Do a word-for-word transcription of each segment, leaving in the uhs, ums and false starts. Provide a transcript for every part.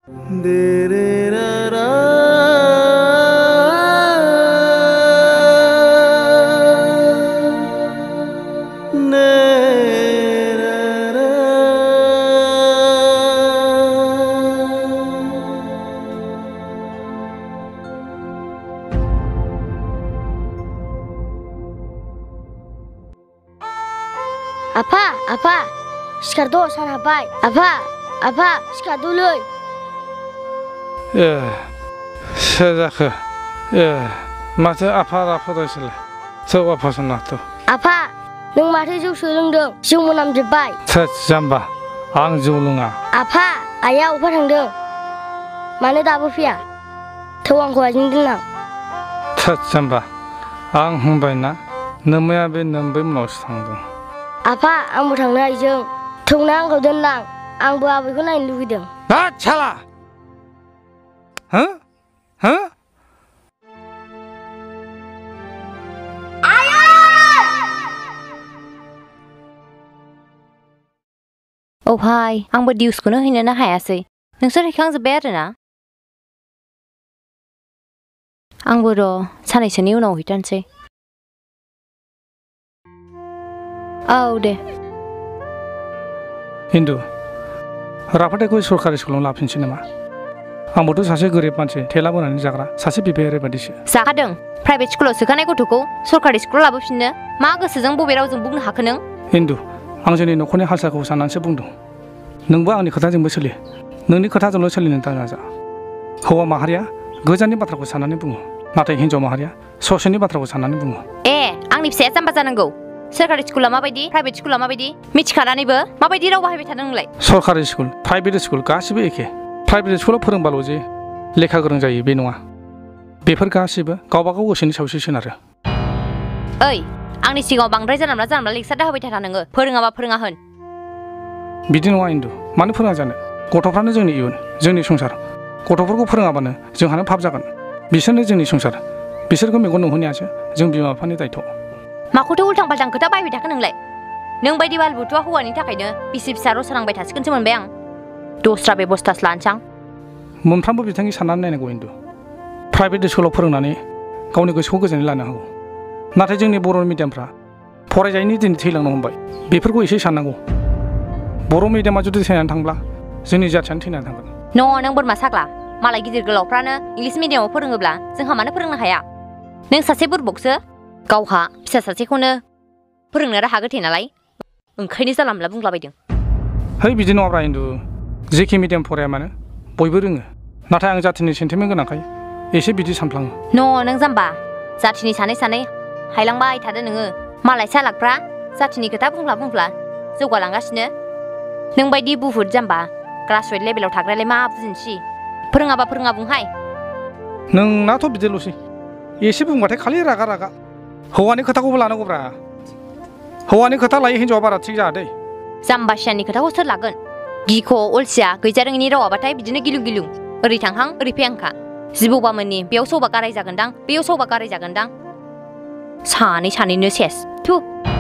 Apa, apa, sekarang sana bay. Apa, apa, sekarang dulu. Eh, sejak eh, masa apa apa tu sih? Coba pasang tu. Apa, nung mati jauh suling dong, jauh menam jebai. Sejamba, ang julunga. Apa, ayah upah tang dong. Mana dah berfiak? Tuang kuat jendela. Sejamba, ang humbai na, namanya be nambai menos tang dong. Apa, ang mau tang na ijeng, tung nang kau dan lang, ang buat apa kau naik luwi dong. Ah, chala. Hah? Hah? Oh hai, ang berdius kuno hina na hai asai. Nungsur hikang zeber na. Ang bero sanai seni uno hitan sih. Oh deh. Hindu, rapatnya kau सरकारि स्कुलाव लाफिनसै नामा? आंबोथ' सासे गोरिब मानसि थेला बोनानै जाग्रा सासे बिबायारि बादिसो जाखादों प्राइभेट स्कुलाव सोखानाय गथ'खौ सरकारि स्कुलाव लाबोफिननो मा गोसोजों बबे रावजों बुंनो हाखो नों हिन्दु आं जोंनि न'खरनि हालसालखौ साननानैसो बुंदों नोंबो आंनि खोथाजोंबो सोलि नोंनि खोथाजोंल' सोलिनो नाजा हौवा माहारिया गोजाननि बाथ्राखौ साननानै बुङो नाथाय हिनजाव माहारिया ससेनि बाथ्राखौ साननानै बुङो ए आंनि फिसाया जाम्बा जानांगौ सरकारि स्कुला माबायदि प्राइभेट स्कुला माबायदि मिथिखानानैबो माबायदि राव बाहायबाय थादों नोंलाय सरकारि स्कुल प्राइभेट स्कुल गासिबो एखे प्राइभेट स्कुलाव फोरोंबाल' जे लेखा गोरों जायो बे नङा बेफोर गासिबो गावबा गाव गोसोनि सायावसो सोनारो ओइ आंनि सिगाङाव बांद्राय जानला जानला लेक्सार दाहोबाय थाथा नोङो फोरोङाबा फोरोङा होन बिदि नङा इन्दु मानो फोरोङा जानो गथ'फ्रानो जोंनि इयुन जोंनि संसार गथ'फोरखौ फोरोङाबानो जोंहानो फाब जागोन बिसोरनो जोंनि संसार बिसोरखौ मेगन नुहोनायासो जों बिमा बिफानि दायथ' माखौथ' उल्थां फाल्थां खोथा बायबाय थाखो नोंलाय नों बायदि बालबुथुआ हौवानि थाखायनो बिसि फिसा रसा नांबाय थासिगोनसो मोनबाय आं दस्रा बेबस्थासो लानोसै आं मोनफ्रोमबो बिथांनि साननानै नायनांगौ इन्दु प्राइभेट स्कुलाव फोरोंनानै गावनि गोसोखौ गोजोननाय लानो हागौ नाथाय जोंनि बर' मिडियामफ्रा फरायजायैनि दिन थैलांनो हमबाय बेफोरखौ एसे साननांगौ बर' मिडियामा जुदि थैनानै थांब्ला जोंनि जाथियानो थैनानै थांगोन न' नों बोरमा साग्ला मालाय गिदिर गोलावफ्रानो इंलिस मिडियामाव फोरोङोब्ला जोंहा मानो फोरोंनो हाया नों सासे बुरबकसो गावहा फिसा सासेखौनो फोरोंनो राहा गोथे नालाय ओंखायनो जाला मोनला बुंलाबायदों है बिदि नङाब्रा इन्दु जेखि मिडियाम फराया मानो बयबो रोङो नाथाय आं जाथिनि सेन्टिमेन्ट गोनांखाय एसे बिदि सानफ्लाङो न' नों जाम्बा जाथिनि सानै सानै हायलांबाय थादो नोङो मालाय सालाकफ्रा जाथिनि खोथा बुंफ्ला बुंफ्ला जौगालांगासिनो नों बायदि बुहुत जाम्बा ग्रासुवेट लेभेलाव थाग्रालाय मा बुजिनोसै फोरोङाबा फोरोङा बुंहाय नोंनाथ' बिदिल'सै एसे बुंबाथाय खालि रागा रागा हौवानि खोथाखौबो लानांगौब्रा हौवानि खोथा लायै हिन्जावा बारा थिग जाया दै जाम्बासियानि खोथाखौ सोर लागोन गिख' अलसिया गैजारोङिनि रावाबाथाय बिदिनो गिलुं गिलुं ओरै थांहां ओरै फैहांखा जिबौबामोननि बेयाव सौबा गाराय जागोनदां बेयाव सौबा गाराय जागोनदां सानै सानैनो सेस थु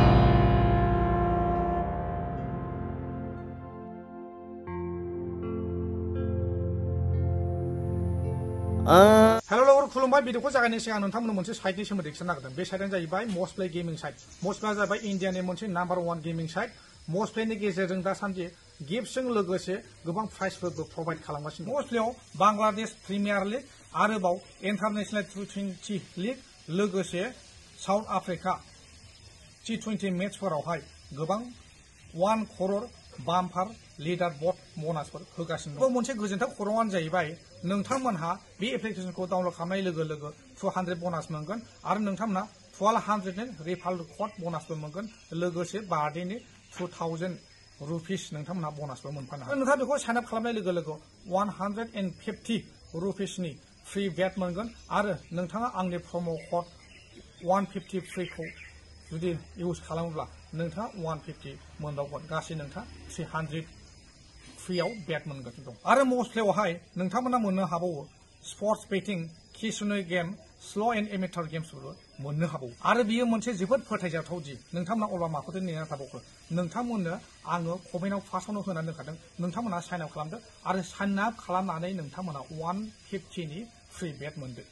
हेल' लोगोफोर खुलुमबाय भिडिअखौ जागायनायनि सिगां नोंथांमोननो मोनसे साइटनि सोमोन्दै खिन्थानो नागिरदों बे साइटआनो जाहैबाय must play gaming site must प्लेआ जाहैबाय इन्डियानि मोनसे number one gaming site must प्लेनि गेजेरजों दासान्दि गिफ्टजों लोगोसे गोबां प्राइजफोरबो प्रभाइड खालामगासिनो मस्ट प्लेआव बांलादेश प्रिमियार लिग आरोबाव इन्टारनेशनेल टि टुवेन्टि लिग लोगोसे साउथ आफ्रिका टि टुवेन्टि मेचफोरावहाय गोबां one crore bumper leader board बनासफोर होगासिनो दं मोनसे गोजोनथाव खौराङानो जाहैबाय नोंथांमोनहा बे एप्लिकेशनखौ डाउनलड खालामनाय लोगो लोगो टु हान्ड्रेड बनास मोनगोन आरो नोंथांमोनहा टुवेल्भ हान्ड्रेडनि रिफाल कड बनासबो मोनगोन लोगोसे बार्डेनि टु थाउजेन्ड रुपिस नोंथांमोनहा बनासबो मोनफानो हागोन नोंथाङा बेखौ साइन आप खालामनाय लोगो लोगो वान हान्ड्रेड एन्ड फिफ्टि रुपिसनि फ्रि बेट मोनगोन आरो नोंथाङा आंनि प्रम' कड वान फिफ्टि फ्रिखौ जुदि इउज खालामोब्ला नोंथाङा वान फिफ्टि मोनबावगोन गासै नोंथाङा थ्रि हान्ड्रेड फ्रियाव बेट मोनगोन दं आरो मस्ट प्लेआवहाय नोंथांमोना मोननो हाबावो स्पर्ट्स बेटिं किसुनै गेम स्ल' एन्ड एमेटार गेम्सफोरबो मोननो हागौ आरो बियो मोनसे जोबोद फोथायजाथाव दि नोंथांमोना अब्ला माखौथो नेना थाबावखो नोंथांमोननो आङो कमेन्टआव फार्स्टआवनो होनानै दोनखादों नोंथांमोना साइन आप खालामदो आरो साइन आप खालामनानै नोंथांमोना वान फिफ्टिनि फ्रि बेट मोनदो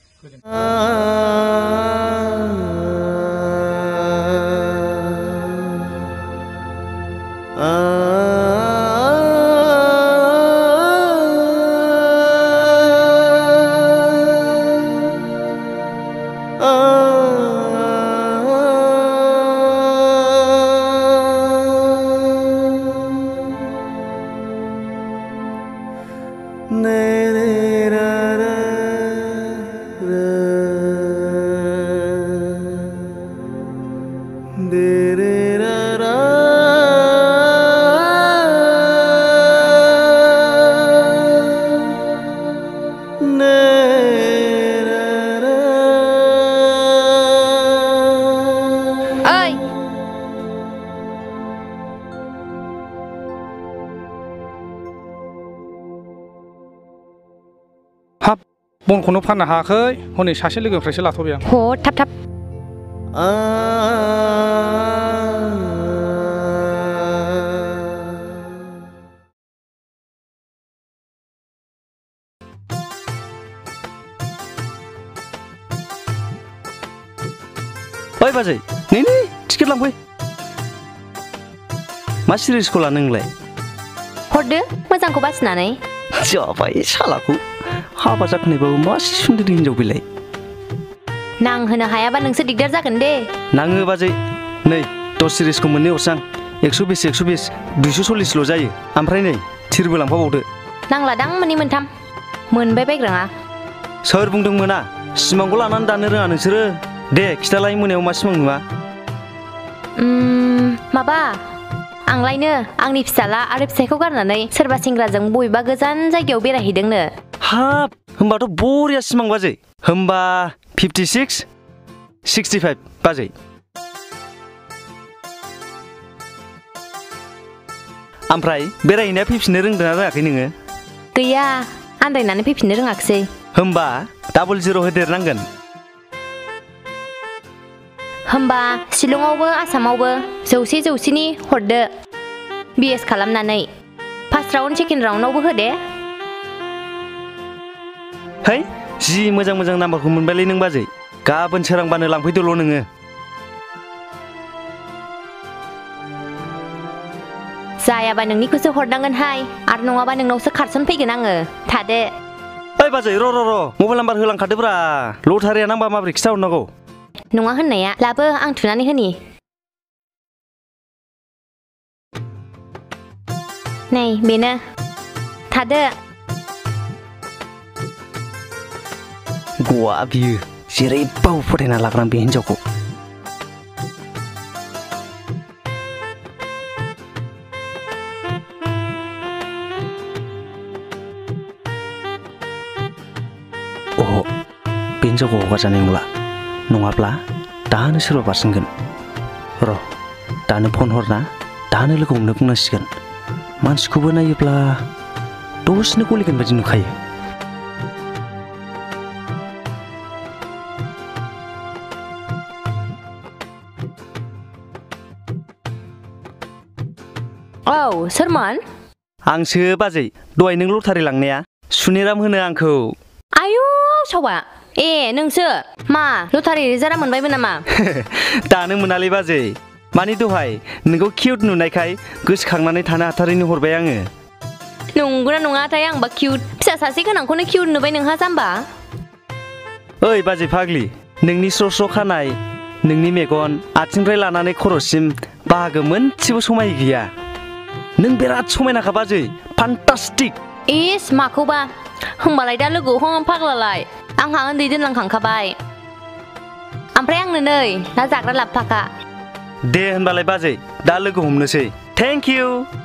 हाब बनखौनो फाननो हायाखै हनै सासे लोगोनिफ्रायसो लाथ'बाय आं ह थाब थाब ओइ बाजै नै नै टिकेट लांफै मा सिरिसखौ लानो नोंलाय हरदो मोजांखौ बासिनानै जाबाय सालाखौ हाबा जाखानायबाबो मासे सुन्दर हिनजाव बेलाय नांहोनो हायाबा नोंसो दिगदार जागोन दे नाङो बाजै नै दस सिरिसखौ मोननै हरसां एकस' बिस एकस' बिस दुइस' सल्लिसल' जायो ओमफ्राय नै थिरबो लांफाबावदो नांलादां मोननै मोनथाम मोनबाय बायग्राङा सोर बुंदों मोना सिमांखौ लानानै दानो रोङा नोंसोरो दे खिथालाय मोनायाव मा सिमां नुवा माबा आंलायनो आंनि फिसाला आरो फिसायखौ गारनानै सोरबा सेंग्राजों बबेबा गोजान जायगायाव बेरायहैदोंनो हाब होमबाथ' बरिया सिमां बाजै होमबा फिफ्टि सिक्स सिक्सटि फाइभ बाजै ओमफ्राय बेरायहैनाया फैफिननो रोंदोंना रोङाखै नोङो गैया आन्दायनानै फैफिननो रोङाखिसै होमबा डाबल जिर' होदेरनांगोन होमबा शिलंआवबो आसामावबो जौसे जौसेनि हरदो बिएस खालामनानै फार्स्ट राउन्ड सेकेन्ड राउन्डआवबो होदे है जि मोजां मोजां नाम्बारखौ मोनबायलै नों बाजै गाबोन सोरांबानो लांफैदोल' नोङो जायाबा नोंनिखौसो हरनांगोनहाय आरो नङाबा नोंनावसो खारसन फैगोन आङो थादो ओइ बाजै र' र' र' मबाइल नाम्बार होलांखादोब्रा लटारिया नांबा माबोरै खिथाहरनांगौ नङा होननाया लाबो आं थुनानै होनि नै बेनो थादो गवा बियो जेरैबाबो फोथायना लाग्रा बे हिनजावखौ अह बे हिनजावखौ हगारजानाय नंला नङाब्ला दानो सोरबा बारसिनगोन र' दानो फन हरना दानो लोगो हमनो बुंनांसिगोन मानसिखौबो नायोब्ला दसेनो गलिगोन बायदि नुखायो औ सोरमोन आंसो बाजै दहाय नों लटारि लांनाया सुनिराम होनो आंखौ आयु सावा ए नोंसो मा लटारि रिजाल्टआ मोनबायमोन नामा दानो मोनालै बाजै मानि दहाय नोंखौ किउट नुनायखाय गोसोखांनानै थानो हाथारैनो हरबाय आङो नंगौना नङाथाय आंबा किउट फिसा सासे गोनांखौनो किउट नुबाय नोंहा जाम्बा ओइ बाजै फाग्लि नोंनि स्र' स्र' खानाय नोंनि मेगन आथिंनिफ्राय लानानै खर'सिम बाहागो मोनसेबो समाय गैया नों बिराद समायनाखा बाजै फान्टास्टिक इस माखौबा होमबालाय दा लोगो हम फाग्लालाय आंहा उन्दै दोनलांखांखाबाय ओमफ्राय आंनो नै ना जाग्रा लाबोफाखा दे होनबालाय बाजै दा लोगो हमनोसै थेंक इउ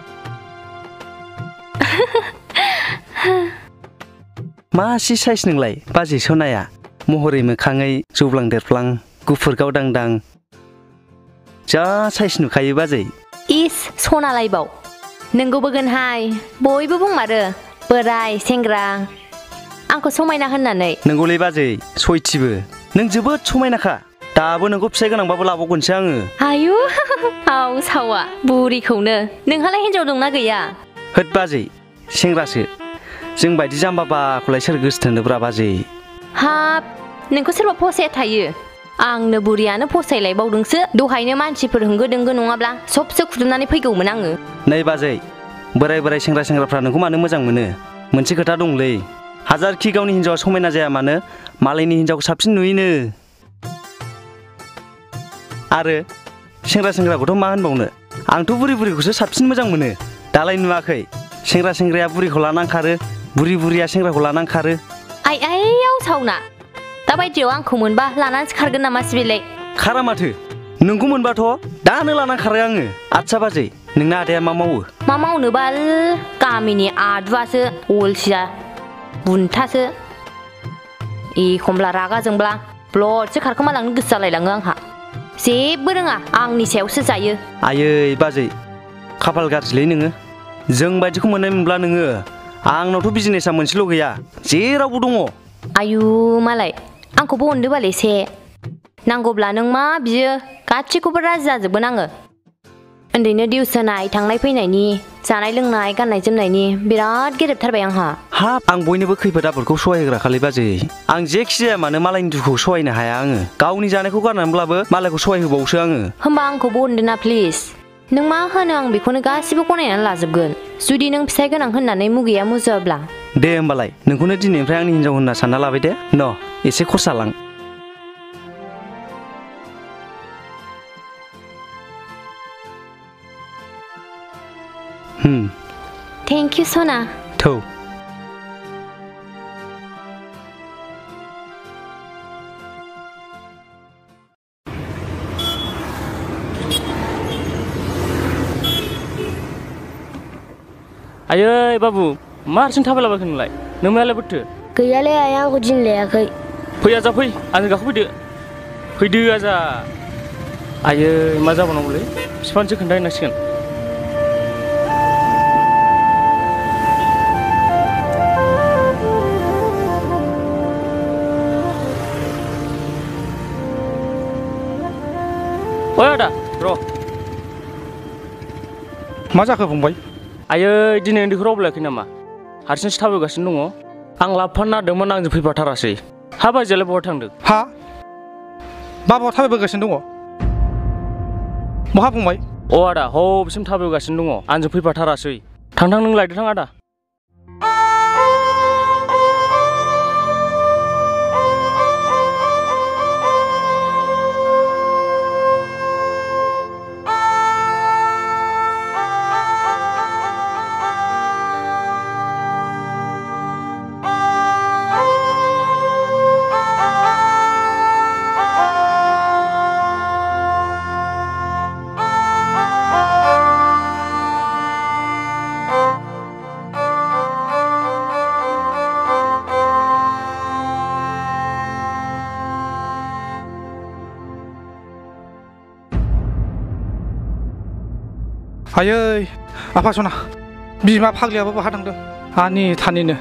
मासि साइज नोंलाय बाजै सनाया महरै मोखाङै जौब्लां देरफ्लां गुफुर गावदांदां जा साइज नुखायो बाजै इस सनालायबाव नोंगौबो गोनहाय बयबो बुंमारो बोराय सेंग्रा आंखौ समायना होननानै नोंगौलै बाजै सयथिबो नों जोबोद समायनाखा दाबो नोंखौ फिसाइ गोनांबाबो लाबावगोनसो आङो आयु आव सावा बुरिखौनो नोंहालाय हिनजाव दंना गैया होद बाजै सेंग्रासो जों बायदि जाम्बा बाखौलाय सोर गोसोथोनोब्रा बाजै हाब नोंखौ सोरबा फसाया थायो आंनो बुरियानो फसायलायबावदोंसो दहायनो मानसिफोर होंगो दोंगो नङाब्ला सबसो खुदुमनानै फैगौमोन आङो नै बाजै बोराय बोराय सेंग्रा सेंग्राफ्रा नोंखौ मानो मोजां मोनो मोनसे खोथा दंलै हाजारखि गावनि हिनजावा समायना जाया मानो मालायनि हिनजावखौ साबसिन नुयोनो आरो सेंग्रा सेंग्राखौथ' मा होनबावनो आंथ' बुरि बुरिखौसो साबसिन मोजां मोनो दालाय नुवाखै सेंग्रा सेंग्राया बुरिखौ लानानै खारो बुरि बुरिया सेंग्राखौ लानानै खारो आइ आइयाव सावना दाबायदियाव आंखौ मोनबा लानानैसो खारगोन नामा सिबिलाय खारा माथो नोंखौ मोनबाथ' दानो लानानै खारो आङो आदसा बाजै नोंना आदाया मा मावो मा मावनो बाल गामिनि आदुवासो अलसिया बुन्थासो एखमब्ला रागा जोंब्ला ब्लडसो खारखोमालांनो गोसो जालायलाङो आंहा जेबो रोङा आंनि सायावसो जायो आयै बाजै खाफाल गाज्रिलै नोङो जों बायदिखौ मोननाय मोनब्ला नोङो आंनावथ' बिजनेसा मोनसेल' गैया जेरावबो दङ आयु मालाय आंखौबो अनदो बाल एसे नांगौब्ला नों मा बियो गासिखौबो राजि जाजोबगोन आङो उन्दैनो दिउस होनाय थांनाय फैनायनि जानाय लोंनाय गाननाय जोमनायनि बिराद गेरेबथारबाय आंहा हाब आं बयनोबो खैफोद आफोदखौ सहाय होग्रा खालै बाजै आं जेखि जाया मानो मालायनि दुखुखौ सहायनो हाया आङो गावनि जानायखौ गारनानैब्लाबो मालायखौ सहाय होबावोसो आङो होमबा आंखौबो अनदो ना प्लिज नों मा होनो आं बेखौनो गासिबो गनायनानै लाजोबगोन जुदि नों फिसाइ गोनां होननानै मुगैया मुजुवाब्ला दे होमबालाय नोंखौनो दिनैनिफ्राय आंनि हिनजाव होनना सानना लाबाय दे न एसे खरसा लां Hmm. Thank you, Sona. थौ आयै बाबु मा हारसिं थाबायलाबायखो नोंलाय नोंमायालाय बोरथो गैयालै आइया आंखौ दिनलायाखै फै आजा फै आंजों गाखोफैदो फैदो आजा आयै मा जाबावनांगौलै बिफानोसो खोन्थाहैनांसिगोन ओइ आदा र' मा जाखो फंबाय आयै दिनै उन्दैखौ रावबोलायाखै नामा हारसिंसो थाबायगासिनो दङ आं लाबोफानो नागिरदोंमोन आंजों फैफाथारासै हा बाजैयालाय बहा थांदों हा बाबाया थाबायबोगासिनो दङ बहा फंबाय अ आदा हबसिम थाबायगासिनो दङ आंजों फैफाथारासै थां थां नों लायदो थां आदा आयै आफा सना बिमा फाग्लियाबो बहा थांदों आनि थानिनो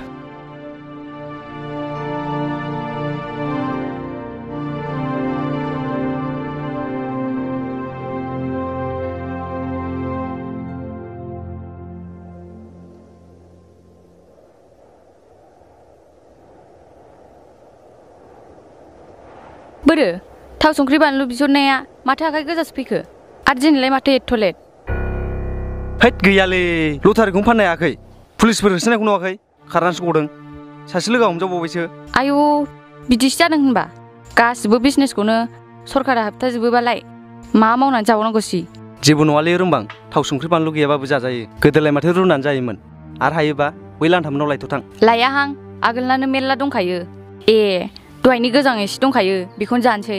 बोरो थाव संख्रि बानलु बिहरनाया माथो आखाइ गोजासो फैखो आरो दिनैलाय माथो एथ' लेट हैद गैयालै लटारिखौनो फाननो हायाखै पुलिसफोर होसोनायखौ नुवाखै खारनासो गदों सासे लोगोआ हमजाबावबायसो आयौ बिदिसो जादों होनबा गासिबो बिजनेसखौनो सरकारा होबथाजोबोबालाय मा मावनानै जाबावनांगौसि जेबो नङालै रोंबां थाव संख्रि बानलु गैयाबाबो जाजायो गोदोलाय माथो रुनानै जायोमोन आरो हायोबा बै लान्थामोनाव लायथ' थां लायाहां आगोलनानो मेरला दंखायो ए दहायनि गोजां एसे दंखायो बेखौनो जानोसै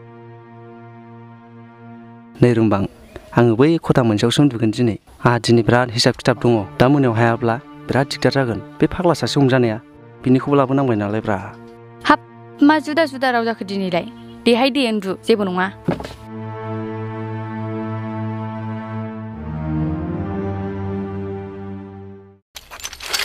नै रोंबां आङो बै खथा मोनसेयावसो उन्दुगोन दिनै आंहा दिनै बिराद हिसाब खिथाब दङ दा मोनायाव हायाब्ला बिराद दिगदार जागोन बे फाग्ला सासे हमजानाया बिनिखौबो लाबोनांबाय नालाय ब्रा हाब मा जुदा जुदा राव जाखो दिनैलाय देहाय दे उन्दु जेबो नङा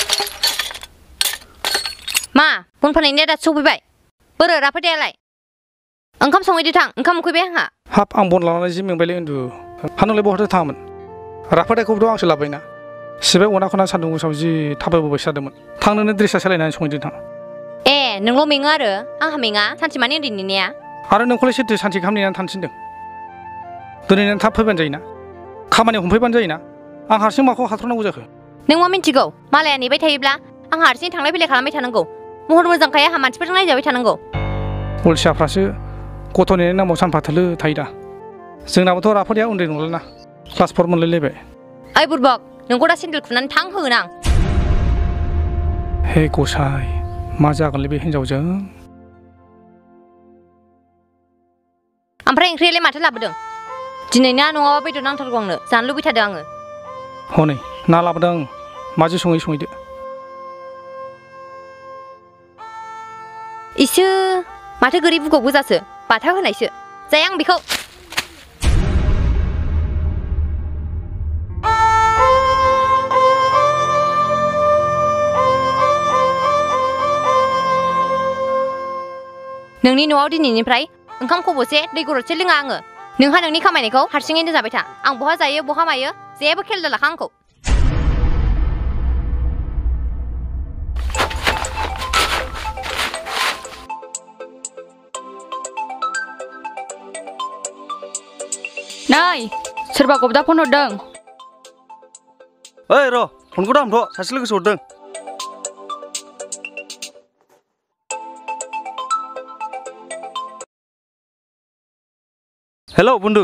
मा बन फाननायनि दासो सफैबाय बोरो राफोदायालाय ओंखाम संहैदो थां ओंखाम उखैबाय आंहा हाब आं बन लानानै जि मेंबायलै उन्दु हा नोंलाय बहाथो थाङामोन राफोदायखौबोथ' आंसो लाबोबायना सिबाय अना खना सान्दुं गोसायाव जि थाबायबोबायसो जादोंमोन थांनोनो ड्रेसा सोलायनानै संहैदो थां ए नोंल' मेङो आरो आंहा मेङा सानसे मानि उन्दै नेनाया आरो नोंखौलाय सोरथो सानसे गाहाम नेनानै थानो थिनदों दिनै नों थाब फैबानो जायोना खामानियाव हमफैबानो जायोना आं हारसिं माखौ हाथारनांगौ जाखो नों मा मिन्थिगौ मालाया नेबाय थायोब्ला आं हारसिं थांलाय फैलाय खालामबाय थानांगौ महर मोजांखाय आंहा मानसिफोरजों नायजाबाय थानांगौ अलसियाफ्रासो गथ' नेनायनि नामाव सानफा थोलो थायो दा जोंनाबोथ' राफोदैया उन्दै नंलाना क्लास फर मोनलायलायबाय ओइ बुरबक नोंखौ दा सेन्देल खुनानै थां होगोन आं हे गसाय मा जागोनलै बे हिन्जावजों ओमफ्राय ओंख्रियालाय माथो लाबोदों दिनै ना नङाबा बेदर नांथारगौ आंनो जानो लुबैथारदों आङो हनै ना लाबोदों आं माजों सङै संहैदो इसो माथो गोरि बुगाव गोजासो बाथा होनायसो जाया आं बेखौ नोंनि न'आव दिनैनिफ्राय ओंखाम खब'से दै गरदसे लोङा आङो नोंहा नोंनि खामायनायखौ हारसिङैनो जाबाय था आं बहा जायो बहा मायो जेबो खेल दालाखा आंखौ नै सोरबा गबदा फन हरदों ओइ र' फनखौ दामथ' सासे लोगोसो हरदों हेल' बन्दु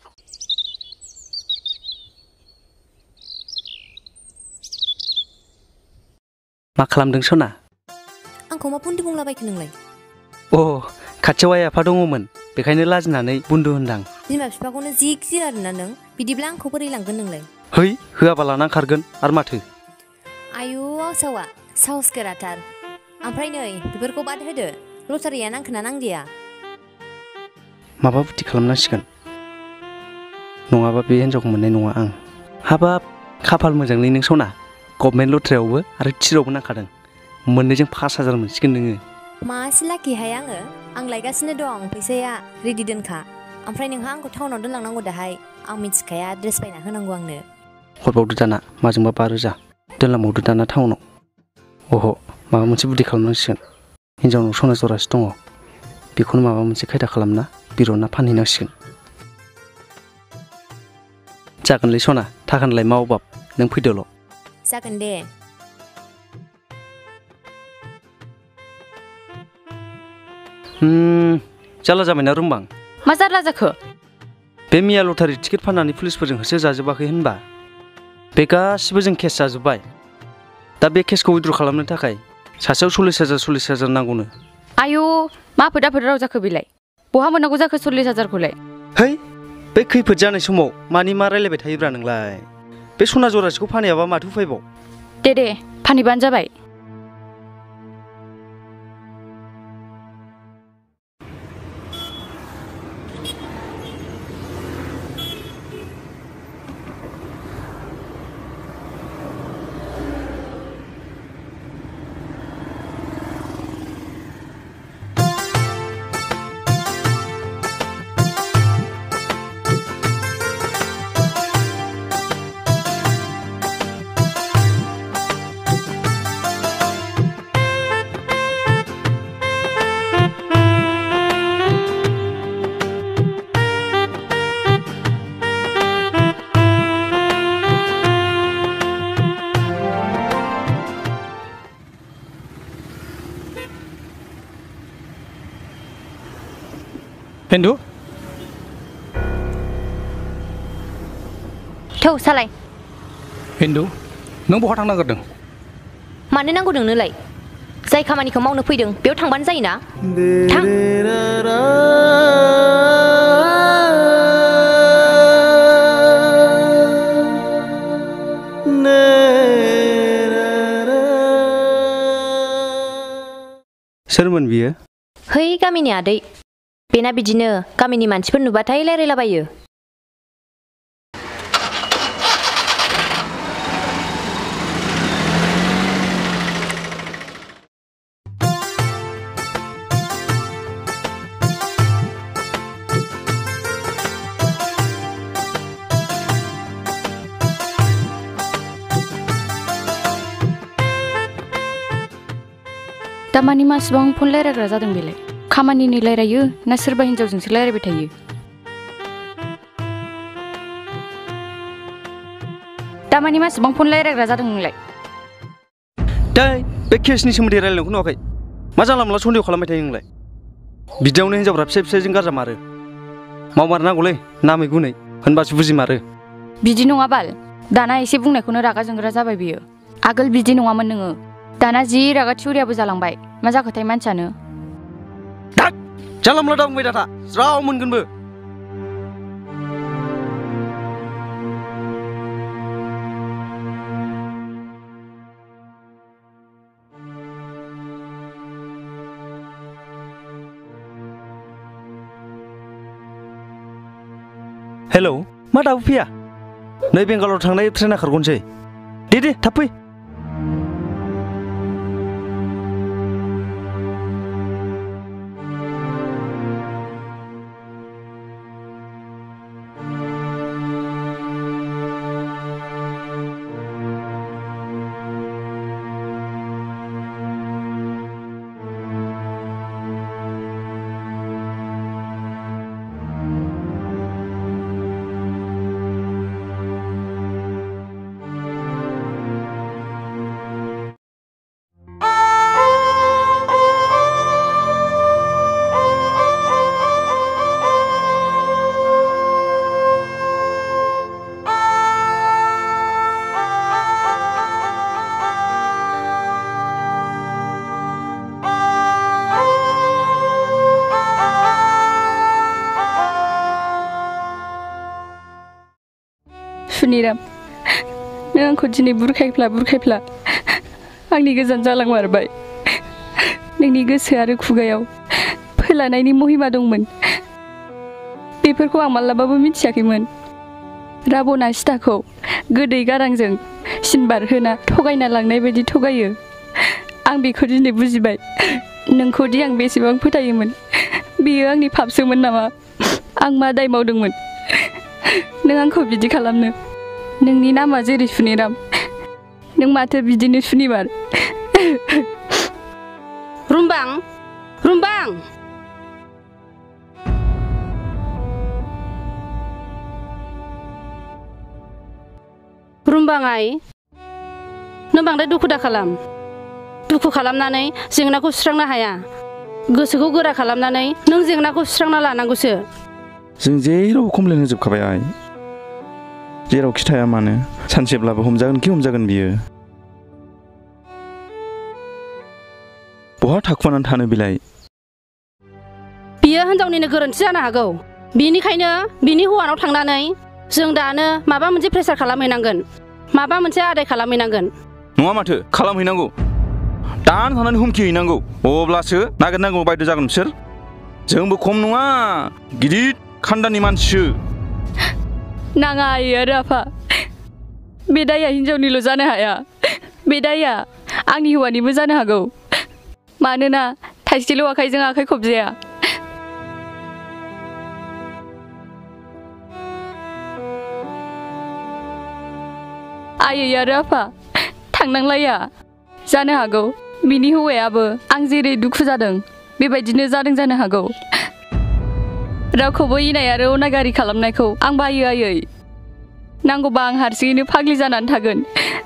मा खालामदों सना आंखौ मा बुन्दु बुंलाबायखो नोंलाय अ खाथियाव आइ आफा दङमोन बेखायनो लाजिनानै बुन्दु होनदां बिमा बिफाखौनो जि गिदिर आरोना नों बिदिब्ला आंखौ बोरै लांगोन नोंलाय है होआबा लाना खारगोन आरो माथो आयु सावा साहस गोराथार ओमफ्राय नै बेफोरखौ बाद होदो लटारिया नांखोना नांदिया माबा बुद्धि खालामनांसिगोन नङाबा बे हिन्जावखौ मोननाय नङा आं हाबाब खाफाल मोजांलै नों सना गभर्नमेन्ट लटारियावबो आरो थिरावबो नांखादों मोननैजों पास हाजार मोनसिगोन नोङो मासे लाखिहाय आङो आं लायगासिनो दं फैसाया रेडि दोनखा ओमफ्राय नोंहा आंखौ टाउनाव दोनलांनांगौ दाहाय आं मिथिखाया ड्रेस बायना होनांगौ आंनो हरबावदो दाना माजोंबा बा रोजा दोनलांबावदो दाना टाउनाव अह माबा मोनसे बुद्धि खालामनांसिगोन हिन्जावनाव सना जरासे दङ बेखौनो माबा मोनसे खायदा खालामना बिर'ना फानहैनांसिगोन जागोनलै सना थाखानलाय मा अभाब नों फैदोल' जागोन दे जाला जाबायना रुमबां मा जारला जाखो बे मिया लटारि टिकेट फाननानै पुलिसफोरजों होसो जाजोबाखै होनबा बे गासिबो जों केस जाजोब्बाय दा बे केसखौ उइद्र' खालामनो थाखाय सासेयाव सल्लिस हाजार सल्लिस हाजार नांगौनो आयु मा फोद आफोद राव जाखो बेलाय बहा मोननांगौ जाखो सल्लिस हाजारखौलाय है बे खैफोद जानाय समाव मानि मा रायलायबाय थायोब्रा नोंलाय बे सना जरासेखौ फानहैयाबा माथो उफायबाव दे दे फानहैबानो जाबाय हिन्दु थौ सालाय हिन्दु नों बहा थांनो नागिरदों मानो नांगौ नोंनोलाय जाय खामानिखौ मावनो फैदों बेयाव थांबानो जायोना थां सोरमोन बियो है गामिनि आदै बेना बिदिनो गामिनि मानसिफोर नुबाथाय रायलायलाबायो दामानि मासेबां फन रायज्लायग्रा जादों बेलाय खामानिनि रायज्लायो ना सोरबा हिनजावजोंसो रायज्लायबाय थायो दामानि मासेबां फन रायज्लायग्रा जादों नोंलाय दै बे केसनि सोमोन्दै रायलायनायखौ नुवाखै मा जानला मोनला सन्देह खालामबाय थायो नोंलाय बिदियावनो हिनजावफ्रा फिसाय फिसायजों गारजा मारो मावमारनांगौलै नामै गुनै होनबासो बुजिमारो बिदि नङा बाल दाना एसे बुंनायखौनो रागा जोंग्रा जाबाय बियो आगोल बिदि नङामोन नोङो दाना जि रागा थिउरियाबो जालांबाय मा जाखोथाय मानसियानो जानला मोनला दाबुंबाय दाथा ज्राव मोनगोनबो हेलौ मा दाबो फैया नै बेंगालर थांनाय ट्रेना खारग'नोसै दे दे थाब फै सुनिराम नों आंखौ दिनै बुरखायफ्ला बुरखायफ्ला आंनि गोजान जालांमारबाय नोंनि गोसो आरो खुगायाव फोलानायनि महिमा दंमोन बेफोरखौ आं मालाबाबो मिथियाखैमोन राबना सीताखौ गोदै गारांजों सिनबार होना थगायना लांनाय बायदि थगायो आं बेखौ दिनै बुजिबाय नोंखौ दि आं बेसेबां फोथायोमोन बेयो आंनि पापसोमोन नामा आं मा दाय मावदोंमोन नों आंखौ बिदि खालामनो नोंनि नामा जेरै सुनिराम नों माथो बिदिनो सुनिबार रुमबां रुमबां रुमबां आइ नों बांद्राय दुखु दा खालाम दुखु खालामनानै जेंनाखौ सुस्रांनो हाया गोसोखौ गोरा खालामनानै नों जेंनाखौ सुस्रांना लानांगौसो जों जेराव कमप्लेन होजोबखाबाय आइ जेरावखि थाया मानो सानसेब्लाबो हमजागोन कि हमजागोन बियो बहा थाखुमानानै थानो बिलाय बियो हिनजावनिनो गोरोन्थि जानो हागौ बिनिखायनो बिनि हौवानाव थांनानै जों दानो माबा मोनसे प्रेसार खालामहैनांगोन माबा मोनसे आदाय खालामहैनांगोन नङा माथो खालामहैनांगौ दानो थानानै हुमखि हैनांगौ अब्लासो नागिरनांगौ बायद' जागोन बिसोर जोंबो खम नङा गिदिर खान्दानि मानसिसो नाङा आइ आरो आफा बे दाया हिनजावनिल' जानो हाया बे दाया आंनि हौवानिबो जानो हागौ मानोना थाइसेल' आखाइजों आखाइ खबजाया आयै आरो आफा थांनांलाया जानो हागौ बिनि हौवायाबो आं जेरै दुखु जादों बेबायदिनो जादों जानो हागौ रावखौबो इनाय आरो अनागारि खालामनायखौ आं बायो आयै नांगौबा आं हारसिङैनो फाग्लि जानानै थागोन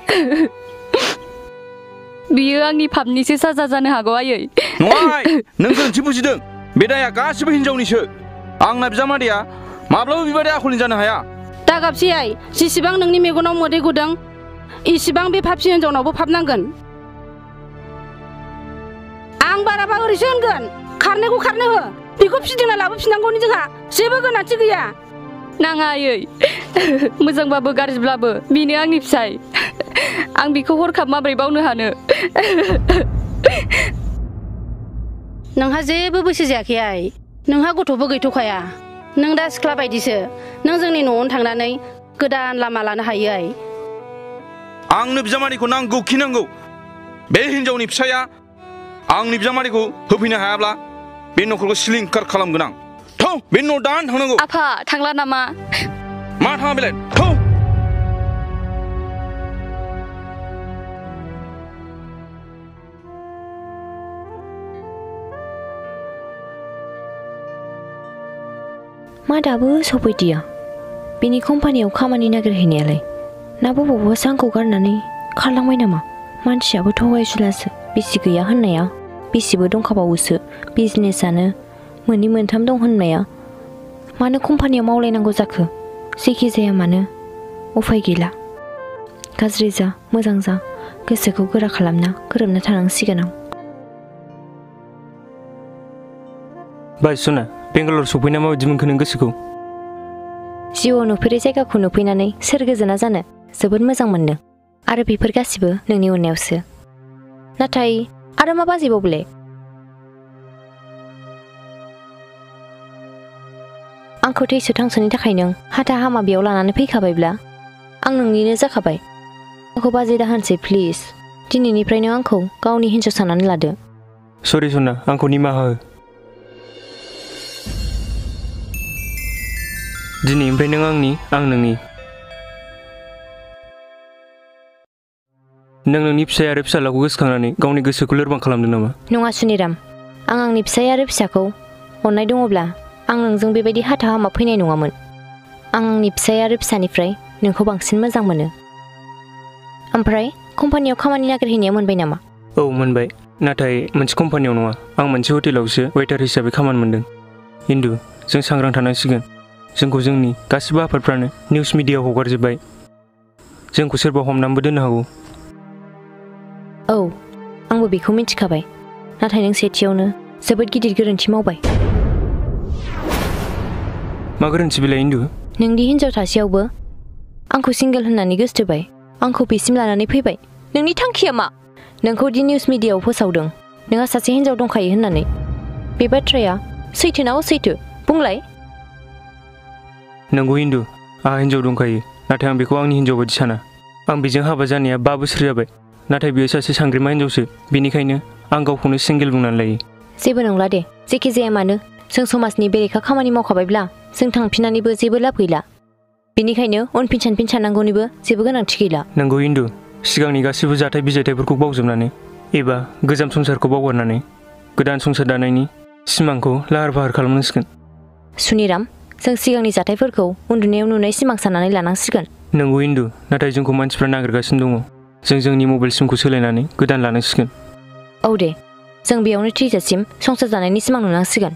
बियो आंनि पापनिसो साजा जानो हागौ आयै नङा नों गोरोन्थि बुजिदों बे दाया गासिबो हिनजावनिसो आंना बिजामादैया माब्लाबा बेबायदि आखलनि जानो हाया दागाबसै आइ जेसेबां नोंनि मेगनाव मोदै गदों इसिबां बे पापसि हिनजावनावबो पाप नांगोन आं बाराबा ओरैसो होनगोन खारनायखौ खारनो हो बेखौ फिदिंना लाबोफिननांगौनि जोंहा जेबो गोनांथि गैया नाङा आयै मोजांबाबो गाज्रिब्लाबो बेनो आंनि फिसाय आं बेखौ हरखाब माबोरै बावनो हानो नोंहा जेबो बैसो जायाखै आइ नोंहा गथ'बो गैथ'खाया नों दा सिख्ला बायदिसो नों जोंनि न'आवनो थांनानै गोदान लामा लानो हायो आइ आंनो बिजामादैखौ नांगौ खि नांगौ बे हिनजावनि फिसाया आंनि बिजामादैखौ होफैनो हायाब्ला बे न'खरखौ सिलिंखार खालामगोन आं थौ बे न' दान थांनांगौ आफा थांला नामा मा थाङा बेलाय थौ मा दाबो सफैदिया बिनि कम्पानियाव खामानि नागिरहैनायालाय ना बबावबासो आंखौ गारनानै खारलांबाय नामा मानसियाबो थगायसुलासो बिसि गैया होननाया बिसिबो दंखाबावोसो बिजनेसानो मोननै मोनथाम दं होननाया मानो कम्पानियाव मावलायनांगौ जाखो जेखि जाया मानो उफाय गैला गाज्रि जा मोजां जा गोसोखौ गोरा खालामना गोरोबना थानांसिगोन आं बाय सना बेंगालर सफैना माबायदि मोनखो नों गोसोखौ जिउआव नुफेरै जायगाखौ नुफैनानै सोर गोजोना जानो जोबोद मोजां मोनो आरो बेफोर गासिबो नोंनि अननायावसो नाथाय आरो मा बाजिबावले आंखौ थैस' थांस'नि थाखाय नों हाथा हामा बेयाव लानानै फैखाबायब्ला आं नोंनिनो जाखाबाय आंखौ बाजै दाहोनसै प्लिज दिनैनिफ्राय नों आंखौ गावनि हिन्जाव साननानै लादो सरि सना आंखौ निमाहा हो दिनैनिफ्राय नों आंनि आं नोंनि नों नोंनि फिसाय आरो फिसालाखौ गोसोखांनानै गावनि गोसोखौ लोरबां खालामदों नामा नङा सुनिराम आं आंनि फिसाय आरो फिसाखौ अननाय दङब्ला आं नोंजों बेबायदि हाथा हामा फैनाय नङामोन आं आंनि फिसाय आरो फिसानिफ्राय नोंखौ बांसिन मोजां मोनो ओमफ्राय कम्पानियाव खामानि नागिरहैनाया मोनबाय नामा औ मोनबाय नाथाय मोनसे कम्पानियाव नङा आं मोनसे हटेलावसो वेटार हिसाबै खामानि मोनदों खिन्थु जों सांग्रां थानांसिगोन जोंखौ जोंनि गासिबो आफादफ्रानो निउस मिडियाआव हगारजोब्बाय जोंखौ सोरबा हमनानैबो दोननो हागौ औ आंबो बेखौ मिथिखाबाय नाथाय नों सेथियावनो जोबोद गिदिर गोरोन्थि मावबाय मा गोरोन्थि बेलाय इन्दु नोंनि हिन्जाव थासेयावबो आंखौ सिंगोल होननानै गोसोथोबाय आंखौ बेसिम लानानै फैबाय नोंनि थांखिया मा नोंखौ दि निउस मिडियाआव फोसावदों नोंहा सासे हिन्जाव दंखायो होननानै बे बाथ्राया सैथो ना असैथो बुंलाय नंगौ इन्दु आंहा हिन्जाव दंखायो नाथाय आं बेखौ आंनि हिन्जाव बायदि साना आं बेजों हाबा जानाया बा बोसोर जाबाय नाथाय बियो सासे सांग्रिमा हिन्जावसो बेनिखायनो आं गावखौनो सिंगेल बुंनानै लायो जेबो नंला दे जेखि जाया मानो जों समाजनि बेरेखा खामानि मावखाबायब्ला जों थांफिननानैबो जेबो लाब गैला बेनिखायनो उनफिन सानफिन साननांगौनिबो जेबो गोनांथि गैला नंगौ इन्दु सिगांनि गासिबो जाथाय बिजाथायफोरखौ बावजोबनानै एबा गोजाम संसारखौ बावगारनानै गोदान संसार दानायनि सिमांखौ लाहार फाहार खालामनांसिगोन सुनिराम जों सिगांनि जाथायफोरखौ उन्दुनायाव नुनाय सिमां साननानै लानांसिगोन नंगौ इन्दु नाथाय जोंखौ मानसिफ्रा नागिरगासिनो दङ जों जोंनि मबाइल सिमखौ सोलायनानै गोदान लानांसिगोन औ दे जों बेयावनो थैजासिम संसार जानायनि सिमां नुनांसिगोन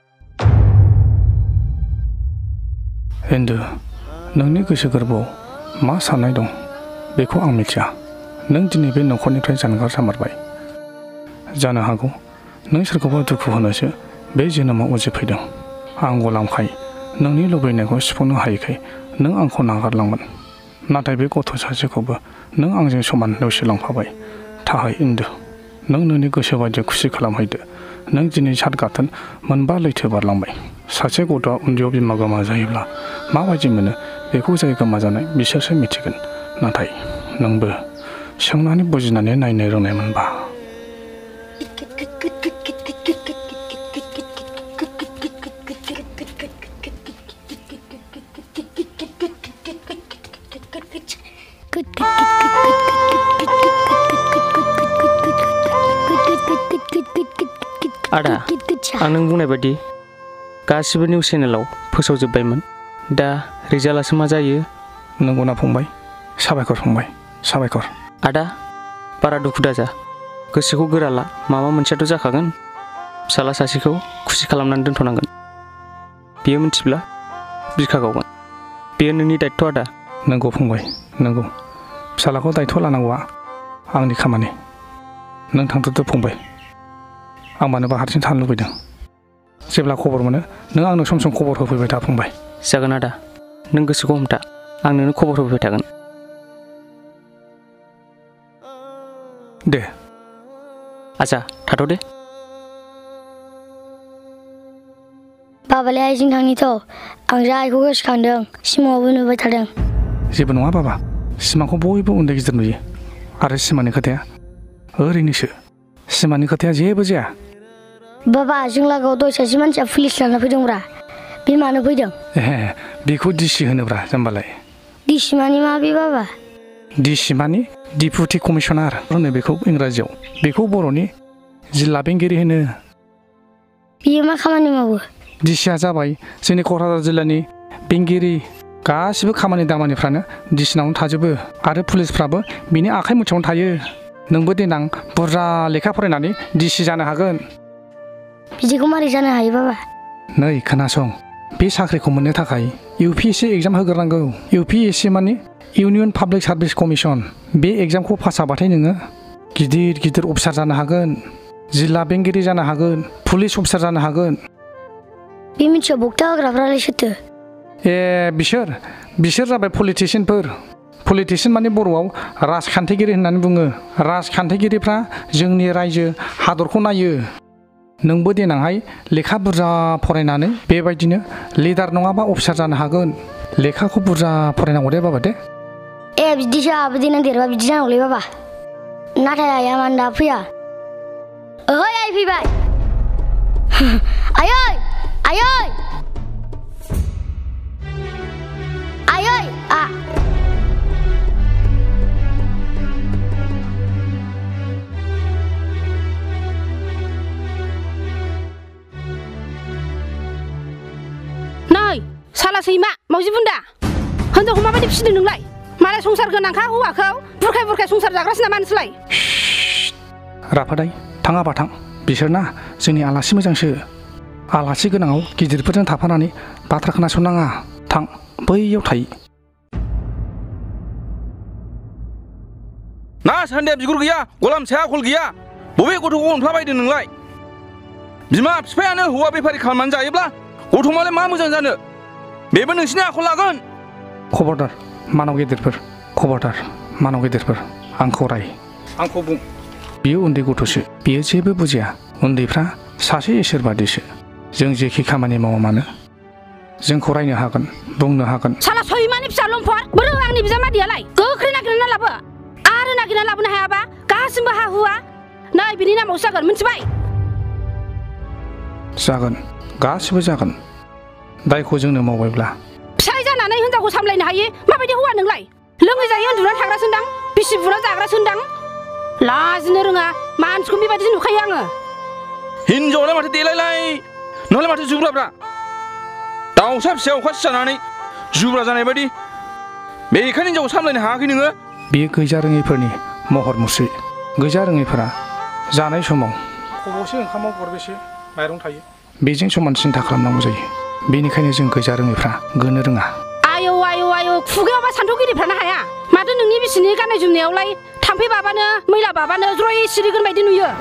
इन्दु नोंनि गोसो गोरबोआव मा साननाय दं बेखौ आं मिथिया नों दिनै बे न'खरनिफ्राय जानगार जामारबाय जानो हागौ नों सोरखौबा दुखु होनोसो बे जोनोमाव उजिफैदों आं गलामखाय नोंनि लुबैनायखौ सुफुंनो हायैखाय नों आंखौ नागारलांगोन नाथाय बे गथ' सासेखौबो नों आंजों समान नेवसिलांफाबाय थाहै इन्दु नों नोंनि गोसो बायदि खुसि खालामहैदो नों दिनै सात गाथोन मोनबा लैथो बारलांबाय सासे गथ'आ उन्दैयाव बिमा गोमा जायोब्ला माबायदि मोनो बेखौ जाय गोमाजानाय बिसोरसो मिथिगोन नाथाय नोंबो सोंनानै बुजिनानै नायनो रोंनायमोनबा आदा आं नों बुंनाय बायदि गासिबो निउस चेनेलाव फोसावजोब्बायमोन दा रिजाल्टआसो मा जायो नंगौना फंबाय साबायखर फंबाय साबायखर आदा बारा दुखु दाजा गोसोखौ गोरा ला माबा मोनसेयाथ' जाखागोन फिसाला सासेखौ खुसि खालामनानै दोनथ'नांगोन बियो मिथिब्ला बिखा गावगोन बेयो नोंनि दायथ' आदा नंगौ फंबाय नंगौ फिसालाखौ दायथ' लानांगौआ आंनि खामानि नों थांथ'दो फंबाय आं मानोबा हारसिं थानो लुबैदों जेब्ला खबर मोनो नों आंनो सम सम खबर होफैबाय था फंबाय जागोन आदा नों गोसोखौ हमथा आं नोंनो खबर होफैबाय थागोन दे आजा थाथ' दे बाबालाय आइजों थांनिथ' आं जा आइखौ गोसोखांदों सिमाङावबो नुबाय थादों जेबो नङा बाबा सिमांखौ बयबो उन्दै गिदिर नुयो आरो सिमांनि खोथाया ओरैनोसो सिमांनि खोथाया जेबो जाया बाबा जों लागोआव दय सासे मानसिया पुलिस लाना फैदोंब्रा बे मानो फैदों ए बेखौ डिसि होनोब्रा जाम्बालाय डिसि मानि मा बे बाबा डिसि मानि डिपुटि कमिसनार होनो बेखौ इंराजियाव बेखौ बर'नि जिल्ला बेंगिरि होनो बियो मा खामानि मावो डिसिआ जाबाय जोंनि क'क्राझार जिल्लानि बेंगिरि गासिबो खामानि दामानिफ्रानो डिसिनावनो थाजोबो आरो पुलिसफ्राबो बिनि आखाइ मुथियावनो थायो नोंबो देनां बुरजा लेखा फरायनानै डिसि जानो हागोन बिदिखौ मारै जानो हायो बाबा नै खोनासं बे साख्रिखौ मोननो थाखाय U P S C exam होग्रोनांगौ इउ पि एस सि माने इउनियन पाब्लिक सार्भिस कमिसन बे एग्जामखौ पास जाबाथाय नोङो गिदिर गिदिर अफिसार जानो हागोन जिल्ला बेंगिरि जानो हागोन पुलिस अफिसार जानो हागोन बे मिथिया बक्ता होग्राफ्रालाय सोरथो ए बिसोर बिसोर जाबाय पलिटिसियानफोर पलिटिसियान माने बर'आव राजखान्थिगिरि होननानै बुङो राजखान्थिगिरिफ्रा जोंनि रायजो हादरखौ नायो नोंबो देनांहाय लेखा बुरजा फरायनानै बेबायदिनो लिडार नङाबा अफिसार जानो हागोन लेखाखौ बुरजा फरायनांगौ दे बाबा दे ए बिदिसो आहाबो देनां देरबा बिदि जानांगौलै बाबा नाथाय आइया मानो दा फैया ओइ आइ फैबाय आयै आयै आयै आ नै साला सैमा मावजि बुन्दा हिनजावखौ माबायदि फिसिदों नोंलाय मालाय संसार गोनांखा हौवाखौ बुरखाय बुरखाय संसार जाग्रासो नामा नोंसोरलाय राफादाय थाङाबा थां बिसोरना जोंनि आलासि मोजांसो आलासि गोनाङाव गिदिरफोरजों थाफानानै बाथ्रा खोनासंनाङा थां बैयाव थायो ना सान्दिया बिगुर गैया गलाम साया आखल गैया बबे गथ'खौ अनफ्लाबायदों नोंलाय बिमा बिफायानो हौवा बेफारि खालामनानै जायोब्ला गथ'मालाय मा मोजां जानो बेबो नोंसिनि आखल लागोन खबरदार मानव गेदेरफोर खबरदार मानव गेदेरफोर आंखौ राय आंखौ बुं बियो उन्दै गथ'सो बियो जेबो बुजिया उन्दैफ्रा सासे इसोर बादिसो जों जेखि खामानि मावा मानो जोंखौ रायनो हागोन बुंनो हागोन साला सैमानि फिसा लम्फर बोरो आंनि बिजामादैयालाय गोख्रै नागिरना लाबो आरो नागिरना लाबोनो हायाबा गासिबो हा हुआ नै बिनि नामावसो जागोन मिथिबाय जागोन गासिबो जागोन दायखौ जोंनो मावबायब्ला फिसाय जानानै हिनजावखौ सामलायनो हायो माबायदि हौवा नोंलाय लोङै जायो उन्दुनानै थाग्रासोन्दां बिसि बुना जाग्रासोन्दां लाजिनो रोङा मानसिखौ बेबायदि नुखायो आङो हिनजावलाय माथो देलायलाय नोंलाय माथो जुब्राब्रा दाउसा फिसा अखा सिजानानै जुब्रा जानाय बायदि बेखायनो हिनजावखौ सामलायनो हायाखै नोङो बेयो गैजा रोङैफोरनि महर मुस्रि गैजा रोङैफोरा जानाय समाव खब'से ओंखामाव गरबेसे माइरं थायो बेजों समान सिन्था खालामनांगौ जायो बेनिखायनो जों गैजा रोङैफ्रा गोनो रोङा आयौ आयौ आयौ खुगायावबा सान्थौगिरिफ्रानो हाया माथो नोंनि बिसिनि गाननाय जोमनायावलाय थाम्फै बाबानो मैला बाबानो ज्रय सिरिगोन बायदि नुयो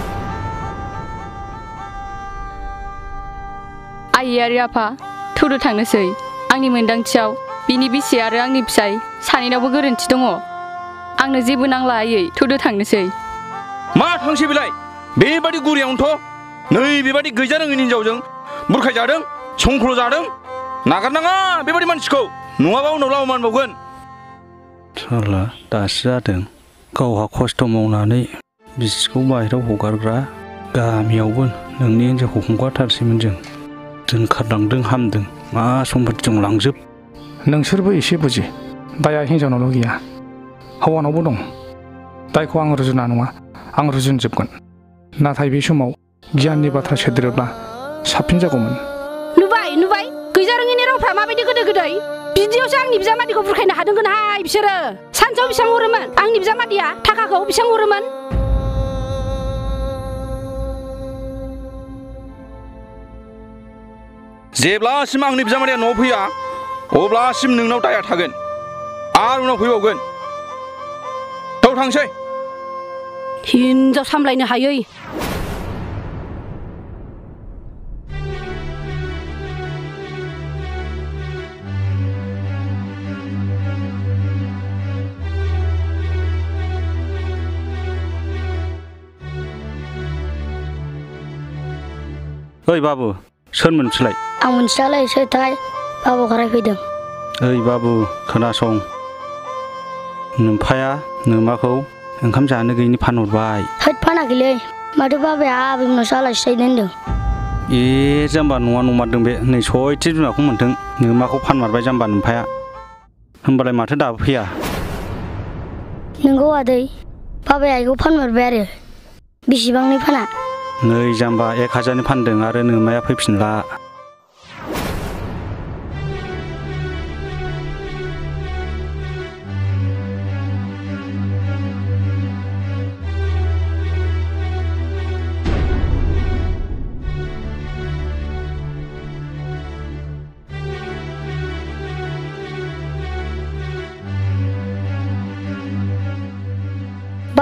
आइ आरो आफा थौदो थांनोसै आंनि मोन्दांथियाव बिनि बिसि आरो आंनि फिसाय सानैनावबो गोरोन्थि दङ आंनो जेबो नांला आयै थौदो थांनोसै मा थांसै बेलाय बेबादि गुरियावनोथ' नै बेबादि गैजा रोङै हिनजावजों बुरखाय जादों संख्ल' जादों नागारनाङा बेबादि मानसिखौ नङाबा उनाव लाव मानबावगोन साला दासो जादों गावहा खस्थ' मावनानै बिसिखौ बाहेरायाव हगारग्रा गामियावबो नोंनि हिन्जावखौ हगारथारसैमोन जों दोनखारलांदों हामदों मा सम्पति दं लांजोब नोंसोरबो एसे बुजि दाया हिन्जावनावल' गैया हौवानावबो दं दायखौ आं रुजुना नङा आं रुजुनजोबगोन नाथाय बे समाव गियाननि बाथ्रा सोदेरोब्ला साबसिन जागौमोन नुबाय नुबाय गैजा रोङैनि रावफ्रा माबायदि गोदो गोदै बिदियावसो आंनि बिजामादैखौ बुरखायनो हादोंगोनहाय बिसोरो सानसेयाव बेसेबां हरोमोन आंनि बिजामादैया थाखाखौ बेसेबां हरोमोन जेब्लासिम आंनि बिजामादैया न'आव फैया अब्लासिम नोंनाव दाया थागोन आरो उनाव फैबावगोन थौ थांसै हिन्जाव सामलायनो हायै ओइ बाबु सोरमोन बिसोरलाय आं मिथियालै सोरथाय बाबा फरायफैदों ओइ बाबु खोनासं नोमफाया नोमाखौ ओंखाम जानो गैयिनि फानहरबाय होद फानाखैलै माथो बाबाया आबैमोनावसो आलासि जाहैनो होनदों ए जाम्बा नङा नंमारदों बे नै सयथि बिमाखौ मोन्थों नोमाखौ फानमारबाय जाम्बा नोमफाया होमबालाय माथो दाबो फैया नोंगौ आदै बाबाया आइखौ फानहरबाय आरो बेसेबांनि फाना नै जाम्बा एक हाजारनि फानदों आरो नोमाया फैफिनला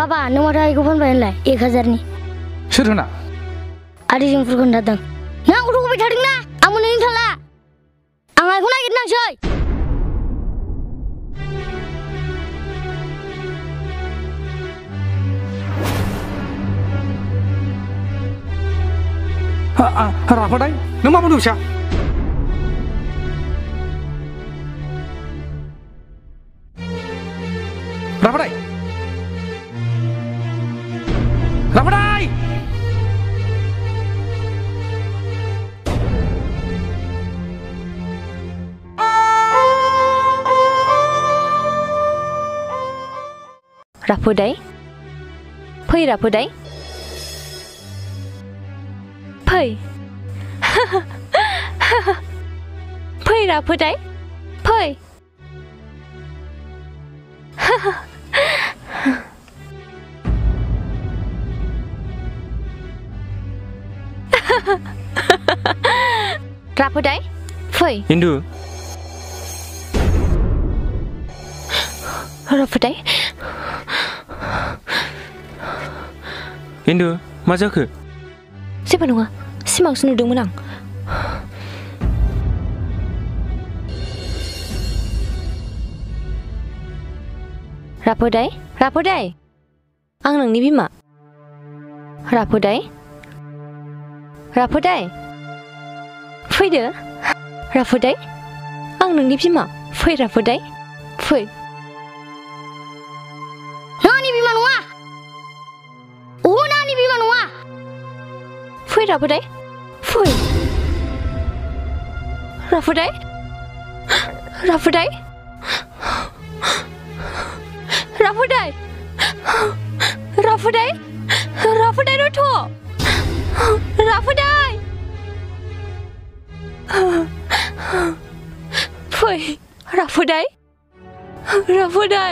बाबा नों माथो आइखौ फानबाय होनलाय एक हाजारनि सोर होना आदैजों फुर खोन्थादों नों आंखौ थगायबाय थादोंना आं मोनैनो थाला आं आइखौ नागिरनांसै राफोदाय नों मा बुंदों फिसा राफोदाय राफोदाय राफोदाय फै राफोदाय फै फै राफोदाय फै राफोदाय फै इन्दु राफोदाय इन्दु मा जाखो जेबो नङा सिमांसो नुदोंमोन आं राफोदाय राफोदाय आं नोंनि बिमा राफोदाय राफोदाय फैदो राफोदाय आं नोंनि बिमा फै राफोदाय फै नानि बिमा नङा अ नानि बिमा नङा फै राफोदाय फै राफोदाय राफोदाय राफोदाय राफोदाय राफोदाय रथ' राफोदाय फै राफोदाय राफोदाय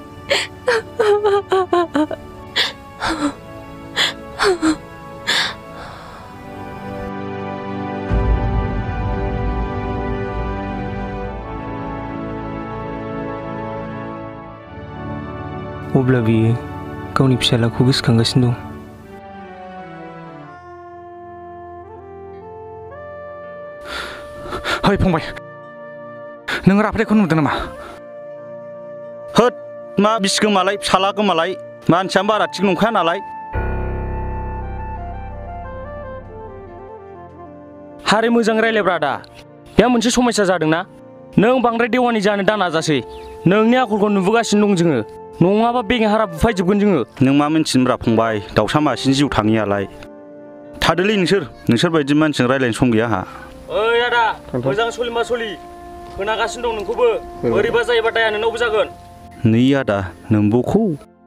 अब्ला बियो गावनि फिसालाखौ गोसोखांगासिनो दं है फंबाय नों राफोदायखौ नुदों नामा होद मा बिसि गोमालाय फिसाला गोमालाय मानसिया बारा थिग नंखाया नालाय हारे मोजां रायलायब्रा आदा बेहा मोनसे समस्या जादोंना नों बांद्राय देवानि जानो दा नाजासै नोंनि आखलखौ नुबोगासिनो दं जोङो नङाबा बेगें हारा बुफायजोबगोन जोङो नों मा मिन्थिनोब्रा फंबाय दाउसा मासेनि जिउ थाङियालाय थादोलै नोंसोर नोंसोर बायदि मानसिजों रायलायनो सम गैया आंहा ओइ आदा मोजां सलिमा सलि खोनागासिनो दं नोंखौबो बोरैबा जायोबा दाया नोंनावबो जागोन नै आदा नोंबोखौ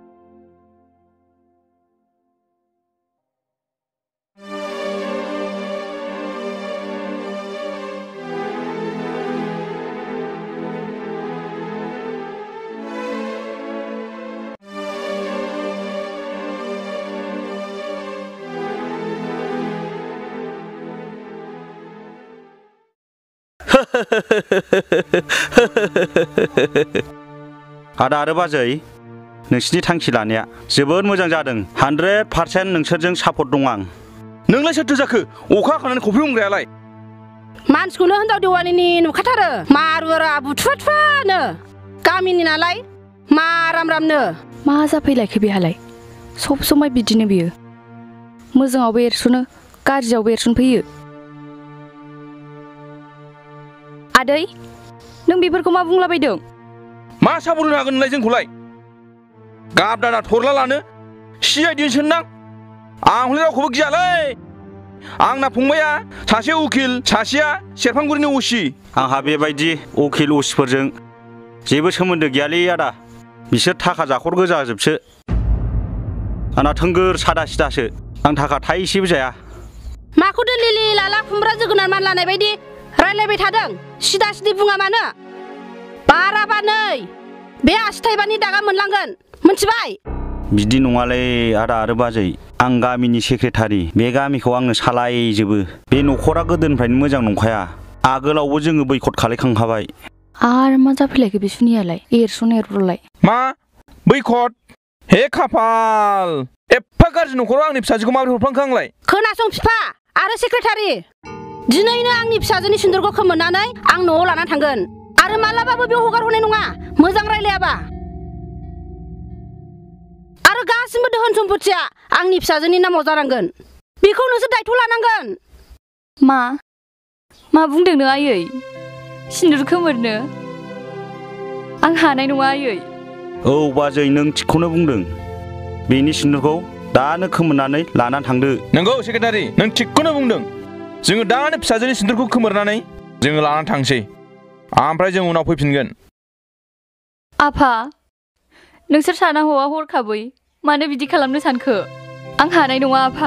आदा आरो बाजै नोंसिनि थांखि लानाया जोबोद मोजां जादों हानद्रेद पारसेन्ट नोंसोरजों सापर्ट दं आं नोंलाय सोरथो जाखो अखा हाखानानै खफ्रि हमग्रायालाय मानसिखौनो हिनजाव देवानिनि नुखाथारो मारुरा बुथुवा थुवानो गामिनि नालाय मा राम रामनो मा जाफैलायखो बेहालाय सब समाय बिदिनो बियो मोजाङावबो एरसनो गाज्रियावबो एरसनफैयो आदै नों बेफोरखौ मा बुंलाबायदों मा साबोर होनो हागोन नोंलाय जोंखौलाय गाब दादा थरला लानो सिआइडिसो नां आं हले रावखौबो गियालै आंना फंबाया सासे उकिल सासेया सेरफांगुरिनि असि आंहा बेबायदि उकिल असिफोरजों जेबो सोमोन्दो गैयालै आदा बिसोर थाखा जाखर गोजाजोबसो आंना थोंगोर सादा सिदासो आं थाखा थाइसेबो जाया माखौ दोलिलि लाला खुमब्रा जोगोनार मान लानाय बायदि रायलायबाय थादों सिदा सिदि बुङा मानो बाराबा नै बे आसि थाइबानि दागा मोनलांगोन मिथिबाय बिदि नङालै आदा आरो बाजै आं गामिनि सेक्रेटारि बे गामिखौ आंनो सालायजोबो बे न'खरा गोदोनिफ्रायनो मोजां नंखाया आगोलावबो जोङो बैकट खालायखांखाबाय आरो मा जाफैलायखो बे सुनियालाय एरसन एरब्रलाय मा बैकट हे खाफाल एफा गाज्रि न'खराव आंनि फिसाजोखौ माबोरै हरफ्लांखो आंलाय खोनासं बिफा आरो सेक्रेटारि दिनैनो आंनि फिसाजोनि सिन्दुरखौ खोमोरनानै आं न'आव लाना थांगोन आरो मालाबाबो बेयाव हगार हरनाय नङा मोजां रायलायाबा आरो गासिबो दोहोन सम्पथिया आंनि फिसाजोनि नामाव जानांगोन बेखौ नोंसोर दायथ' लानांगोन मा मा बुंदों नों आयै सिन्दुर खोमोरनो आं हानाय नङा आयै औ बाजै नों थिगखौनो बुंदों बेनि सिन्दुरखौ दानो खोमोरनानै लानानै थांदो नंगौ सेक्रेटारि नों थिगखौनो बुंदों जोङो दानो फिसाजोनि सिन्दुरखौ खोमोरनानै जोङो लानानै थांसै ओमफ्राय जों उनाव फैफिनगोन आफा नोंसोर साना हौवा हरखाबै मानो बिदि खालामनो सानखो आं हानाय नङा आफा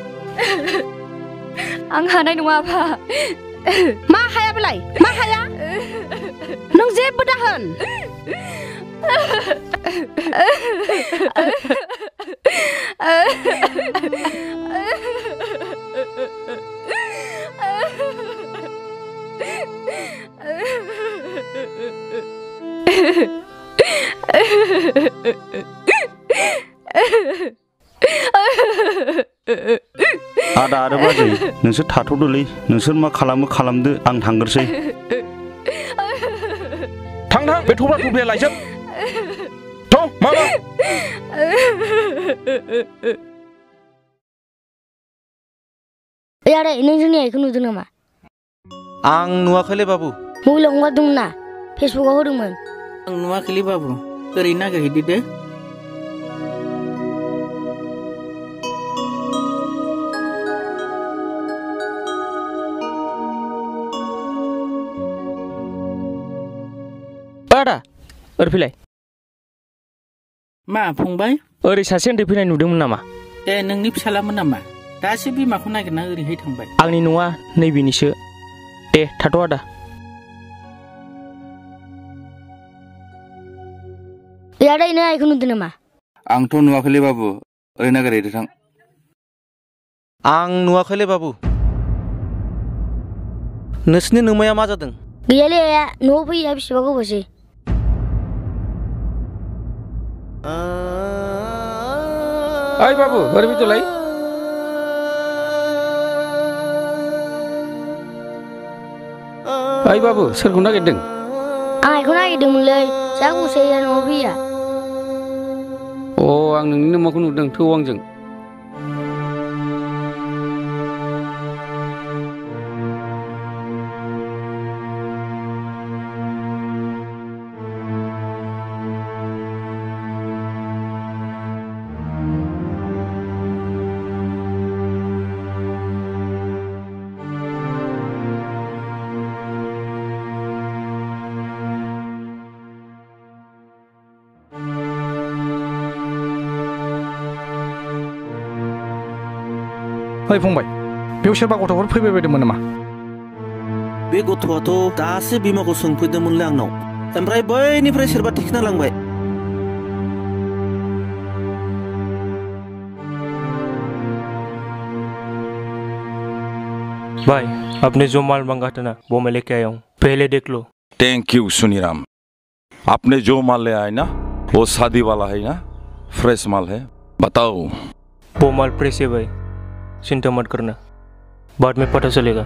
आं हानाय नङा आफा मा हाया बेलाय मा हाया नों जेबो दाहोन आदा आरो बाजै नोंसोर थाथ'दोलै नोंसोर मा खालामो खालामदो आं थांग्रोसै थां थां बे थफ्ला थफ्लाया लायजोब थ' मामा ओइ आदै नों जोंनि आइखौ नुदों नामा आं नुवाखैलै बाबु मबाइलाव हगारदोंमोन ना फेसबुकाव होदोंमोन आं नुवाखैलै बाबु ओरैनो नागिरहैदो दे आदा ओरै फैलाय मा फंबाय ओरै सासे उन्दै फैनाय नुदोंमोन नामा ए नोंनि फिसालामोन नामा दासो बिमाखौ नागिरना ओरैहाय थांबाय आंनि न'आ नैबेनिसो दे थाथ' आदा ओइ आदै नों आइखौ नुदों नामा आंथ' नुवाखैलै बाबु ओरै नागिरहैदो थां आं नुवाखैलै बाबु नोंसिनि नोमाया मा जादों गैयालै आइया न'आव फैया बेसेबा गोबावसै ओइ बाबु ओरै फैदोलाय ओइ बाबु सोरखौ नागिरदों आं आइखौ नागिरदोंमोनलै जा गोबावसै न'आव फैया अ आं नोंनि नोमाखौ नुदों थौ आंजों ओइ फंबाय बेयाव सोरबा गथ'फोर फैबाय बायदोंमोन नामा बे गथ'आथ' दासो बिमाखौ सोंफैदोंमोनलै आंनाव ओमफ्राय बैनिफ्राय सोरबा थिखिना लांबाय भाई आपने जो माल मांगा था ना वो मैं लेके आया हूँ पहले देख लो थैंक यू सुनीराम आपने जो माल ले आए ना वो शादी वाला है ना फ्रेश माल है बताओ वो माल फ्रेश है भाई चिंता मत करना बाद में पता चलेगा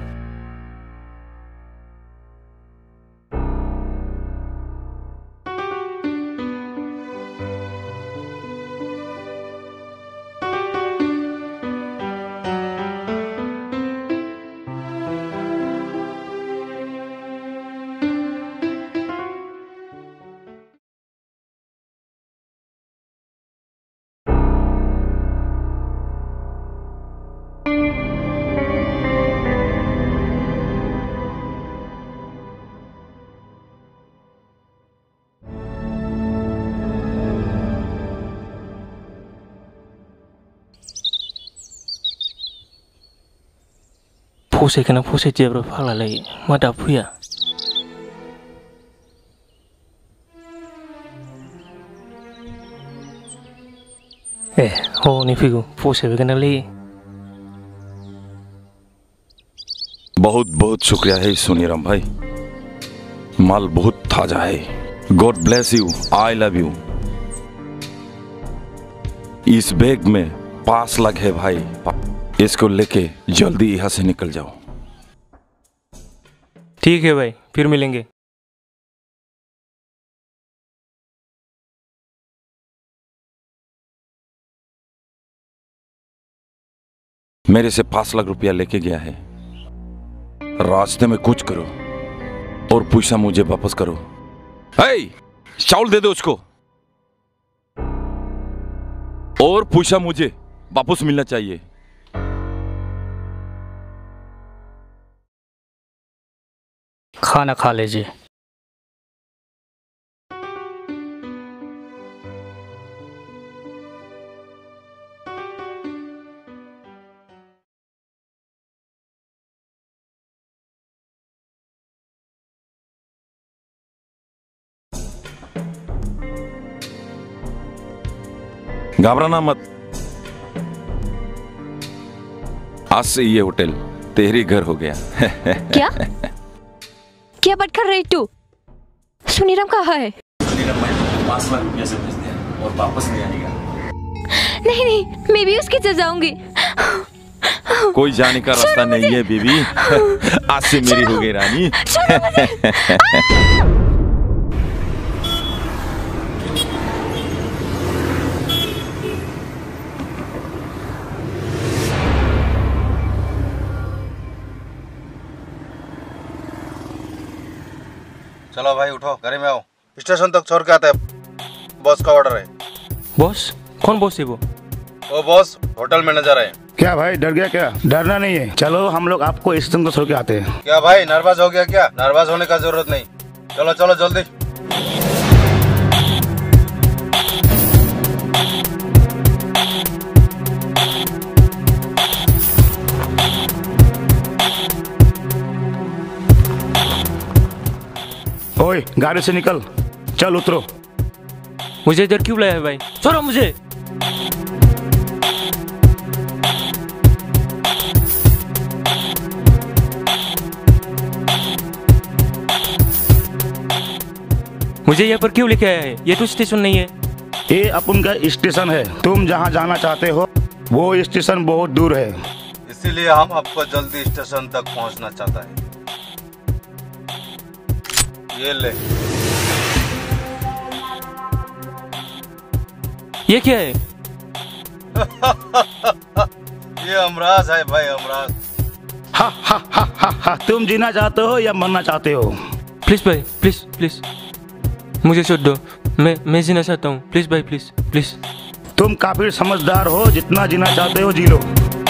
फसायखोना फसायथियाब्रा फाग्लालाय मा दाबो फैया ए हनै फैगौ फसायबायगोनालै बहुत बहुत शुक्रिया है सुनीराम भाई माल बहुत ताजा है god bless you I love you इस बैग में पाँच लाख है भाई, इसको लेके जल्दी यहाँ से निकल जाओ। ठीक है भाई, फिर मिलेंगे। मेरे से पाँच लाख रुपया लेके गया है, रास्ते में कुछ करो और पैसा मुझे वापस करो। हे, चावल दे दो उसको और पैसा मुझे वापस मिलना चाहिए। खाना खा लीजिए। घबराना मत, आज से ये होटल तेरे घर हो गया। क्या क्या बात कर रही तू? सुनीराम कहाँ है? सुनीराम भाई पाँच लाख रुपया से भेज दिया और वापस नहीं आएगा। नहीं नहीं, मैं भी उसके साथ जाऊंगी। कोई जाने का रास्ता नहीं है बीबी, आज से मेरी हो गई रानी। चलो भाई उठो, गाड़ी में आओ, स्टेशन तक छोड़ के आते हैं, बॉस का ऑर्डर है। बॉस? कौन बॉस है वो? वो बॉस होटल मैनेजर है। क्या भाई डर गया क्या? डरना नहीं है, चलो हम लोग आपको स्टेशन तक छोड़ के आते हैं। क्या भाई नर्वस हो गया क्या? नर्वस होने का जरूरत नहीं, चलो चलो जल्दी। ओए गाड़ी से निकल, चल उतरो। मुझे इधर क्यों लाया है भाई? छोड़ो मुझे। मुझे यहाँ पर क्यों लेके आया है? ये तो स्टेशन नहीं है। ये अपन का स्टेशन है, तुम जहाँ जाना चाहते हो वो स्टेशन बहुत दूर है, इसीलिए हम आपको जल्दी स्टेशन तक पहुँचना चाहता है। ये ले। ये क्या है? ये अमराज है भाई, अमराज। हा हा हा हा हा, तुम जीना चाहते हो या मरना चाहते हो? प्लीज भाई, प्लीज प्लीज मुझे छोड़ दो, मैं मैं जीना चाहता हूँ। प्लीज भाई, प्लीज प्लीज। तुम काफी समझदार हो, जितना जीना चाहते हो जी लो।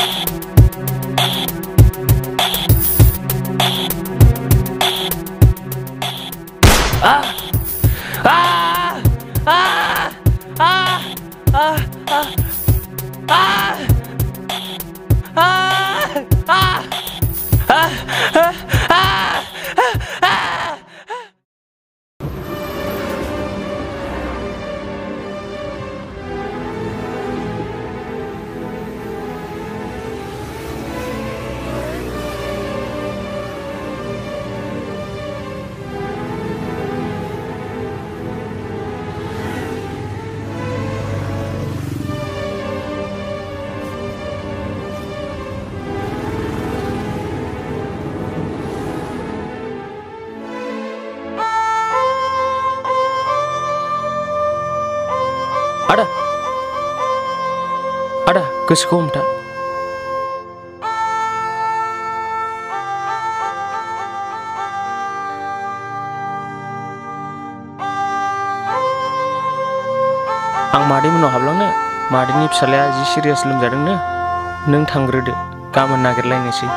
आ आ आ आ आ आ आ आ आ Ada, ada, kesukum tak? Ang Madi menuh hablangnya, Madi ni psalaya ji serius lem jadangnya, neng tanggrede, kamu nagir lain sih.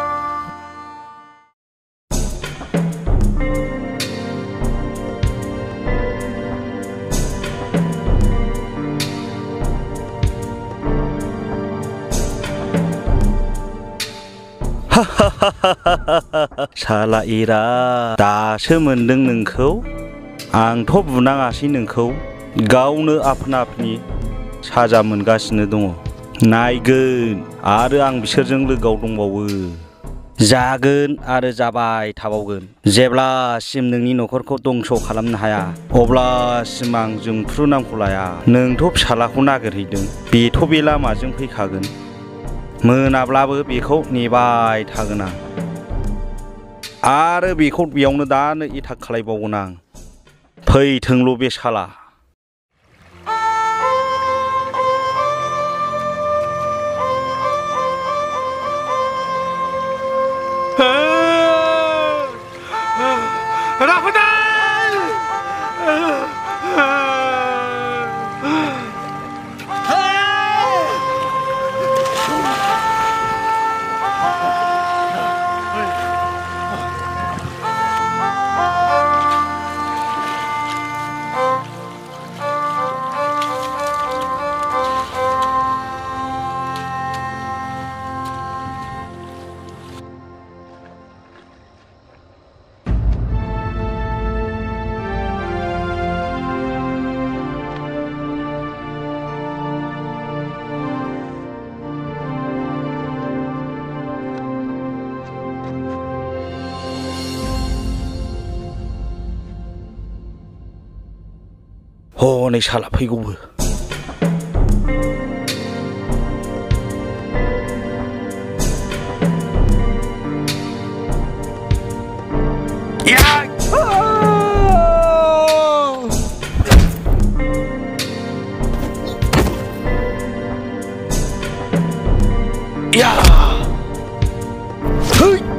साला इरा दासो मोनदों नोंखौ आंथ' बुनाङासै नोंखौ गावनो आफना आफनि साजा मोनगासिनो दङ नायगोन आरो आं बिसोरजों लोगोआव दंबावो जागोन आरो जाबाय थाबावगोन जेब्लासिम नोंनि न'खरखौ दंस' खालामनो हाया अब्लासिम आं जोंफ्रु नामखौ लाया नोंथ' फिसालाखौ नागिरहैदों बेथ' बे लामाजों फैखागोन मोनाब्लाबो बेखौ नेबाय थागोन आं आरो बेखौ बेयावनो दानो एटाक खालायबावगोन आं फैथोंल' बे साला हनै साला फैगौबो या